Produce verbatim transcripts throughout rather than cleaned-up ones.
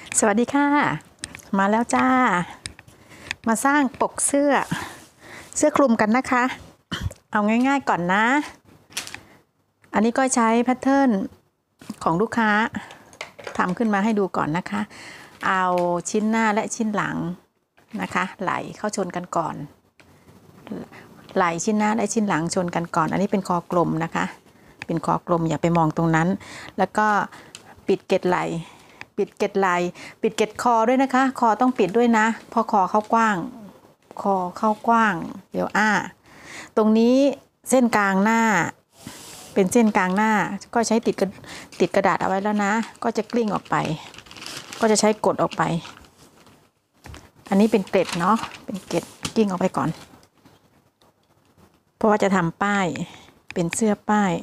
สวัสดีค่ะมาแล้วจ้ามาสร้างปกเสื้อเสื้อคลุมกันนะคะเอาง่ายๆก่อนนะอันนี้ก็ใช้แพทเทิร์นของลูกค้าทำขึ้นมาให้ดูก่อนนะคะเอาชิ้นหน้าและชิ้นหลังนะคะไหลเข้าชนกันก่อนไหลชิ้นหน้าและชิ้นหลังชนกันก่อนอันนี้เป็นคอกลมนะคะเป็นคอกลมอย่าไปมองตรงนั้นแล้วก็ปิดเกล็ดไหลปิดเกล็ดไหลปิดเกล็ดคอด้วยนะคะคอต้องปิดด้วยนะเพราะคอเข้ากว้างคอเข้ากว้างเดี๋ยวอ้าตรงนี้เส้นกลางหน้าเป็นเส้นกลางหน้าก็ใช้ติดกระติดกระดาษเอาไว้แล้วนะก็จะกลิ้งออกไปก็จะใช้กดออกไปอันนี้เป็นเกล็ดเนาะเป็นเกล็ดกลิ้งออกไปก่อนเพราะว่าจะทำป้ายเป็นเสื้อป้าย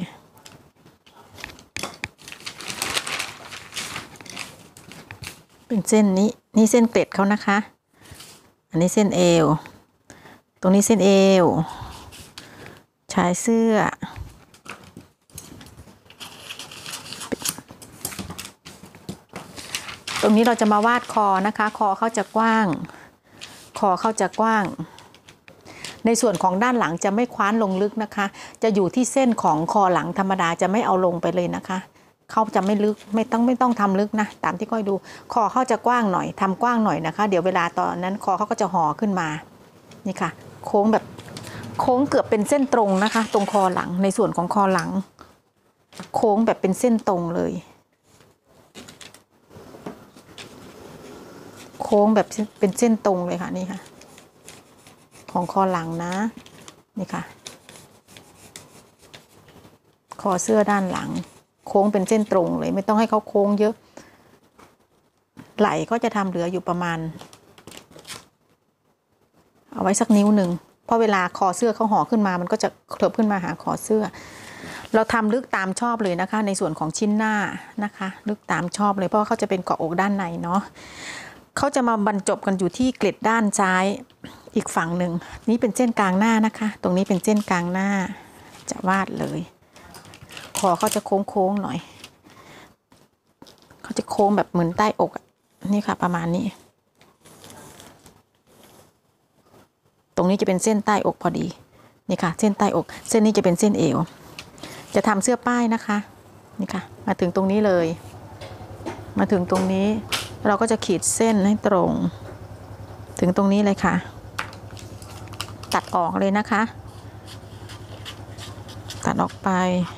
เป็นเส้นนี้นี่เส้นเกล็ดเขานะคะอันนี้เส้นเอวตรงนี้เส้นเอวชายเสื้อตรงนี้เราจะมาวาดคอนะคะคอเขาจะกว้างคอเขาจะกว้างในส่วนของด้านหลังจะไม่คว้านลงลึกนะคะจะอยู่ที่เส้นของคอหลังธรรมดาจะไม่เอาลงไปเลยนะคะเขาจะไม่ลึกไม่ต้องไม่ต้องทำลึกนะตามที่ก้อยดูคอเขาจะกว้างหน่อยทำกว้างหน่อยนะคะเดี๋ยวเวลาตอนนั้นคอเขาก็จะห่อขึ้นมานี่ค่ะโค้งแบบโค้งเกือบเป็นเส้นตรงนะคะตรงคอหลังในส่วนของคอหลังโค้งแบบเป็นเส้นตรงเลยโค้งแบบเป็นเส้นตรงเลยค่ะนี่ค่ะของคอหลังนะนี่ค่ะคอเสื้อด้านหลังโค้งเป็นเส้นตรงเลยไม่ต้องให้เขาโค้งเยอะไหล่ก็จะทำเหลืออยู่ประมาณเอาไว้สักนิ้วหนึ่งเพราะเวลาคอเสื้อเขาห่อขึ้นมามันก็จะเคลิบขึ้นมาหาคอเสื้อเราทำลึกตามชอบเลยนะคะในส่วนของชิ้นหน้านะคะลึกตามชอบเลยเพราะว่าเขาจะเป็นเกาะอกด้านในเนาะเขาจะมาบรรจบกันอยู่ที่เกล็ดด้านซ้ายอีกฝั่งหนึ่งนี่เป็นเส้นกลางหน้านะคะตรงนี้เป็นเส้นกลางหน้าจะวาดเลยคอเขาจะโค้งๆหน่อยเขาจะโค้งแบบเหมือนใต้อกนี่ค่ะประมาณนี้ตรงนี้จะเป็นเส้นใต้อกพอดีนี่ค่ะเส้นใต้อกเส้นนี้จะเป็นเส้นเอวจะทำเสื้อป้ายนะคะนี่ค่ะมาถึงตรงนี้เลยมาถึงตรงนี้เราก็จะขีดเส้นให้ตรงถึงตรงนี้เลยค่ะตัดออกเลยนะคะตัดออกไป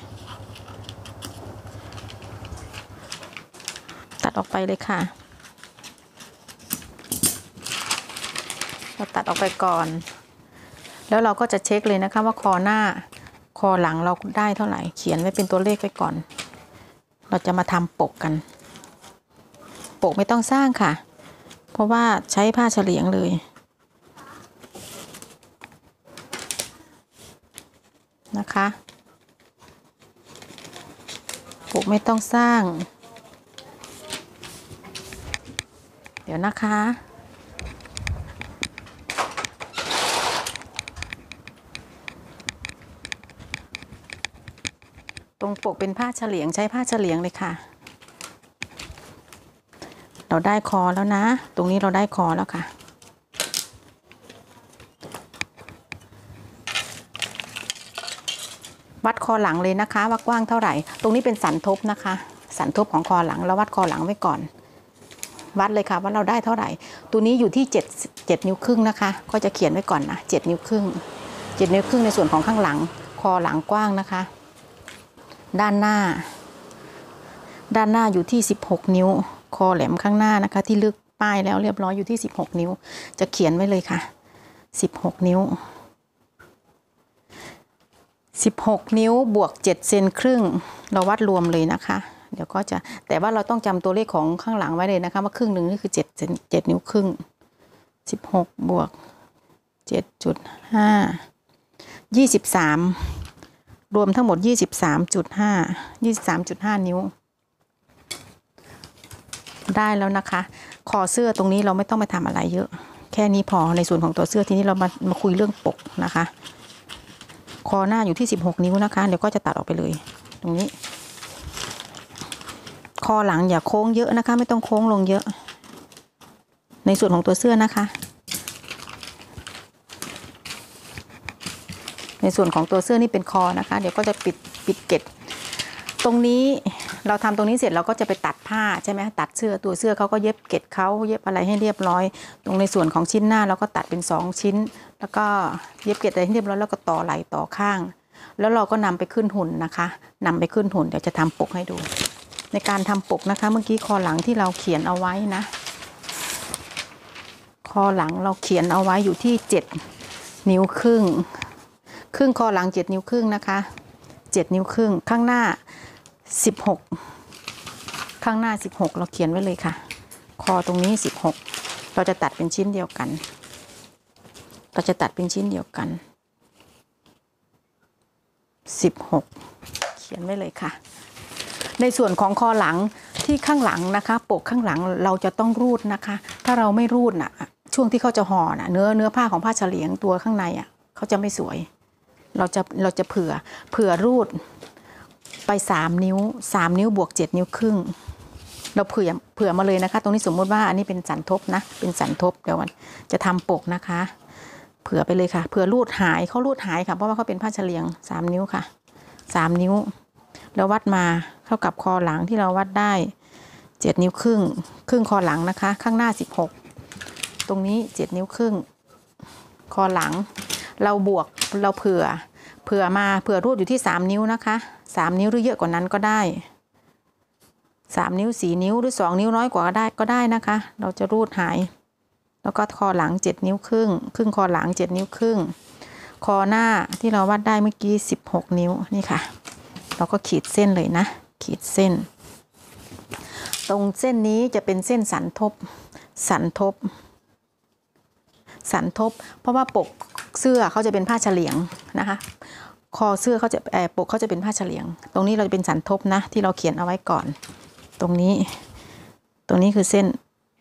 ตัดออกไปเลยค่ะเราตัดออกไปก่อนแล้วเราก็จะเช็คเลยนะคะว่าคอหน้าคอหลังเราได้เท่าไหร่เขียนไว้เป็นตัวเลขไว้ก่อนเราจะมาทำปกกันปกไม่ต้องสร้างค่ะเพราะว่าใช้ผ้าเฉลียงเลยนะคะปกไม่ต้องสร้างเดี๋ยวนะคะตรงปกเป็นผ้าเฉลียงใช้ผ้าเฉลียงเลยค่ะเราได้คอแล้วนะตรงนี้เราได้คอแล้วค่ะวัดคอหลังเลยนะคะว่ากว้างเท่าไหร่ตรงนี้เป็นสันทบนะคะสันทบของคอหลังเราวัดคอหลังไว้ก่อนวัดเลยค่ะว่าเราได้เท่าไหร่ตัวนี้อยู่ที่เจ็ด เจ็ดนิ้วครึ่งนะคะก็จะเขียนไว้ก่อนนะเจ็ดนิ้วครึ่งเจ็ดนิ้วครึ่งในส่วนของข้างหลังคอหลังกว้างนะคะด้านหน้าด้านหน้าอยู่ที่สิบหกนิ้วคอแหลมข้างหน้านะคะที่ลึกป้ายแล้วเรียบร้อยอยู่ที่สิบหกนิ้วจะเขียนไว้เลยค่ะสิบหกนิ้วสิบหกนิ้วบวกเจ็ดเซนครึ่งเราวัดรวมเลยนะคะเดี๋ยวก็จะแต่ว่าเราต้องจำตัวเลขของข้างหลังไว้เลยนะคะว่าครึ่งหนึ่งนี่คือเจ็ดเซนเจ็ดนิ้วครึ่งสิบหกบวกเจ็ดจุดห้ายี่สิบสามรวมทั้งหมด ยี่สิบสามจุดห้า ยี่สิบสามจุดห้า นิ้วได้แล้วนะคะคอเสื้อตรงนี้เราไม่ต้องไปทำอะไรเยอะแค่นี้พอในส่วนของตัวเสื้อทีนี้เรามามาคุยเรื่องปกนะคะคอหน้าอยู่ที่สิบหกนิ้วนะคะเดี๋ยวก็จะตัดออกไปเลยตรงนี้คอหลังอย่าโค้งเยอะนะคะไม่ต้องโค้งลงเยอะในส่วนของตัวเสื้อนะคะในส่วนของตัวเสื้อนี่เป็นคอนะคะเดี๋ยวก็จะปิดปิดเกล็ดตรงนี้เราทำตรงนี้เสร็จเราก็จะไปตัดผ้าใช่ไหมตัดเสื้อตัวเสื้อเขาก็เย็บเกล็ดเขาเย็บอะไรให้เรียบร้อยตรงในส่วนของชิ้นหน้าเราก็ตัดเป็นสองชิ้นแล้วก็เย็บเกล็ดอะไรให้เรียบร้อยแล้วก็ต่อไหล่ต่อข้างแล้วเราก็นำไปขึ้นหุ่นนะคะนำไปขึ้นหุ่นเดี๋ยวจะทำปกให้ดูในการทำปกนะคะเมื่อกี้คอหลังที่เราเขียนเอาไว้นะคอหลังเราเขียนเอาไว้อยู่ที่เจ็ดนิ้วครึ่งครึ่งคอหลังเจ็ดนิ้วครึ่งนะคะเจ็ดนิ้วครึ่งข้างหน้าสิบหกข้างหน้าสิบหกเราเขียนไว้เลยค่ะคอตรงนี้สิบหกเราจะตัดเป็นชิ้นเดียวกันเราจะตัดเป็นชิ้นเดียวกันสิบหกเขียนไว้เลยค่ะในส่วนของคอหลังที่ข้างหลังนะคะปกข้างหลังเราจะต้องรูดนะคะถ้าเราไม่รูดน่ะช่วงที่เขาจะห่อน่ะเนื้อเนื้อผ้าของผ้าเฉลียงตัวข้างในอ่ะเขาจะไม่สวยเราจะเราจะเผื่อเผื่อรูดไปสามนิ้วสามนิ้วบวกเจ็ดนิ้วครึ่งเราเผื่อเผื่อมาเลยนะคะตรงนี้สมมุติว่าอันนี้เป็นสันทบนะเป็นสันทบเดี๋ยวมันจะทำปกนะคะเผื่อไปเลยค่ะเผื่อรูดหายเขารูดหายค่ะเพราะว่าเขาเป็นผ้าเฉลียงสามนิ้วค่ะสามนิ้วแล้ววัดมาเท่ากับคอหลังที่เราวัดได้เจ็ดนิ้วครึ่งครึ่งคอหลังนะคะข้างหน้าสิบหกตรงนี้เจ็ดนิ้วครึ่งคอหลังเราบวกเราเผื่อเผื่อมาเผื่อรูดอยู่ที่สามนิ้วนะคะสามนิ้วหรือเยอะกว่านั้นก็ได้สามนิ้วสี่นิ้วหรือสองนิ้วน้อยกว่าก็ได้ก็ได้นะคะเราจะรูดหายแล้วก็คอหลังเจ็ดนิ้วครึ่งครึ่งคอหลังเจ็ดนิ้วครึ่งคอหน้าที่เราวัดได้เมื่อกี้สิบหกนิ้วนี่ค่ะเราก็ขีดเส้นเลยนะขีดเส้นตรงเส้นนี้จะเป็นเส้นสันทบสันทบสันทบเพราะว่าปกเสื้อเขาจะเป็นผ้าเฉลียงนะคะคอเสื้อเขาจะแอบปกเขาจะเป็นผ้าเฉลียงตรงนี้เราจะเป็นสันทบนะที่เราเขียนเอาไว้ก่อนตรงนี้ตรงนี้คือเส้น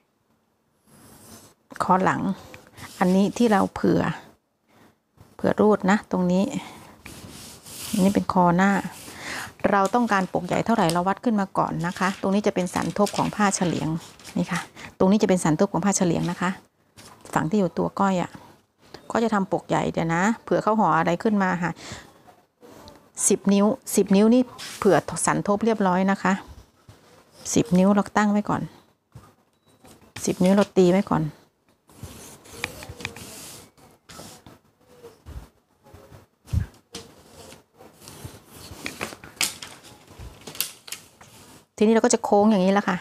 คอหลังอันนี้ที่เราเผื่อเผื่อรูดนะตรงนี้นี่เป็นคอหน้าเราต้องการปกใหญ่เท่าไหร่เราวัดขึ้นมาก่อนนะคะตรงนี้จะเป็นสันทบของผ้าเฉลียงนี่ค่ะตรงนี้จะเป็นสันทบของผ้าเฉลียงนะคะฝั่งที่อยู่ตัวก้อยอ่ะก็จะทำปกใหญ่เดี๋ยวนะเผื่อเขาห่ออะไรขึ้นมาค่ะสิบนิ้วสิบนิ้วนี่เผื่อสันทบเรียบร้อยนะคะสิบนิ้วเราตั้งไว้ก่อนสิบนิ้วเราตีไว้ก่อนทีนี้เราก็จะโค้งอย่างนี้แล้วค่ะ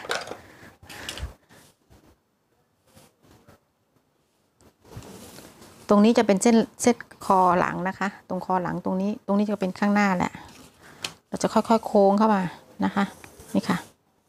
ตรงนี้จะเป็นเส้นเส้นคอหลังนะคะตรงคอหลังตรงนี้ตรงนี้จะเป็นข้างหน้าแหละเราจะค่อยๆโค้งเข้ามานะคะนี่ค่ะ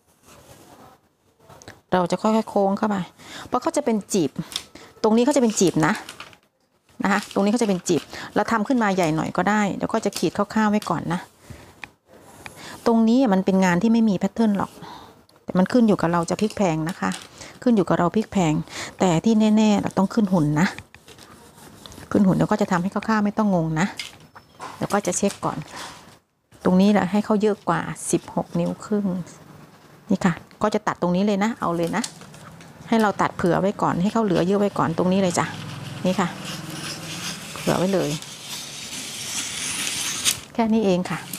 เราจะค่อยๆโค้งเข้าไปเพราะเขาจะเป็นจีบตรงนี้เขาจะเป็นจีบนะนะคะตรงนี้เขาจะเป็นจีบเราทำขึ้นมาใหญ่หน่อยก็ได้เดี๋ยวก็จะขีดคร่าวๆไว้ก่อนนะตรงนี้มันเป็นงานที่ไม่มีแพทเทิร์นหรอกแต่มันขึ้นอยู่กับเราจะพลิกแพงนะคะขึ้นอยู่กับเราพลิกแพงแต่ที่แน่ๆเราต้องขึ้นหุ่นนะขึ้นหุ่นแล้วก็จะทำให้คร่าวๆไม่ต้องงงนะแล้วก็จะเช็คก่อนตรงนี้แหละให้เขาเยอะกว่าสิบหกนิ้วครึ่งนี่ค่ะก็จะตัดตรงนี้เลยนะเอาเลยนะให้เราตัดเผื่อไว้ก่อนให้เขาเหลือเยอะไว้ก่อนตรงนี้เลยจ้ะนี่ค่ะเผื่อไว้เลยแค่นี้เองค่ะ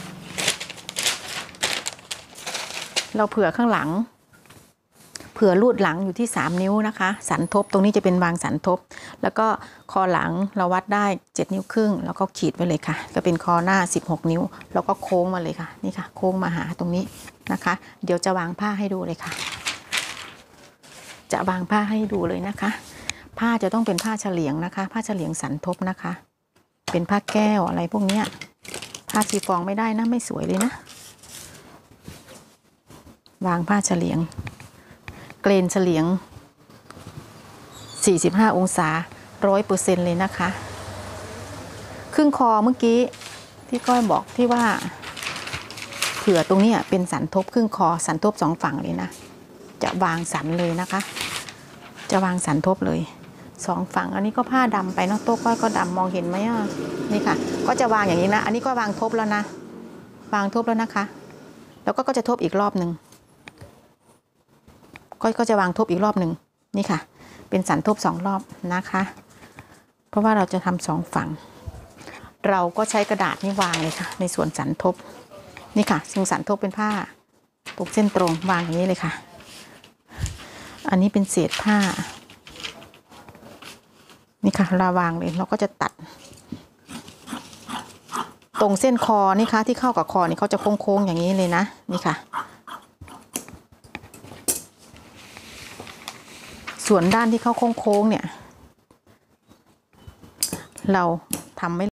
เราเผื่อข้างหลังเผื่อรูดหลังอยู่ที่สามนิ้วนะคะสันทบตรงนี้จะเป็นวางสันทบแล้วก็คอหลังเราวัดได้เจ็ดนิ้วครึ่งแล้วก็ขีดไว้เลยค่ะก็เป็นคอหน้าสิบหกนิ้วแล้วก็โค้งมาเลยค่ะนี่ค่ะโค้งมาหาตรงนี้นะคะเดี๋ยวจะวางผ้าให้ดูเลยค่ะจะวางผ้าให้ดูเลยนะคะผ้าจะต้องเป็นผ้าเฉลียงนะคะผ้าเฉลียงสันทบนะคะเป็นผ้าแก้วอะไรพวกเนี้ยผ้าชีฟองไม่ได้นะไม่สวยเลยนะวางผ้าเฉลียงเกรนเฉลียงสี่สิบห้าองศา ร้อยเปอร์เซ็นต์ เลยนะคะครึ่งคอเมื่อกี้ที่ก้อยบอกที่ว่าเผื่อตรงนี้เป็นสันทบครึ่งคอสันทบสองฝั่งเลยนะจะวางสันเลยนะคะจะวางสันทบเลยสองฝั่งอันนี้ก็ผ้าดำไปเนาะโต๊ะก้อยก็ดำมองเห็นไหมอ่ะนี่ค่ะก็จะวางอย่างนี้นะอันนี้ก็วางทบแล้วนะวางทบแล้วนะคะแล้วก็ก็จะทบอีกรอบหนึ่งก็ก็จะวางทบอีกรอบหนึ่งนี่ค่ะเป็นสันทบสองรอบนะคะ เพราะว่าเราจะทำสองฝั่งเราก็ใช้กระดาษนี่วางเลยค่ะในส่วนสันทบนี่ค่ะซึ่งสันทบเป็นผ้าปกเส้นตรงวางอย่างนี้เลยค่ะอันนี้เป็นเศษผ้านี่ค่ะเราวางเลยเราก็จะตัดตรงเส้นคอนี่ค่ะที่เข้ากับคอนี่เขาจะโค้งๆอย่างนี้เลยนะนี่ค่ะส่วนด้านที่เขาโค้งๆเนี่ยเราทำไม่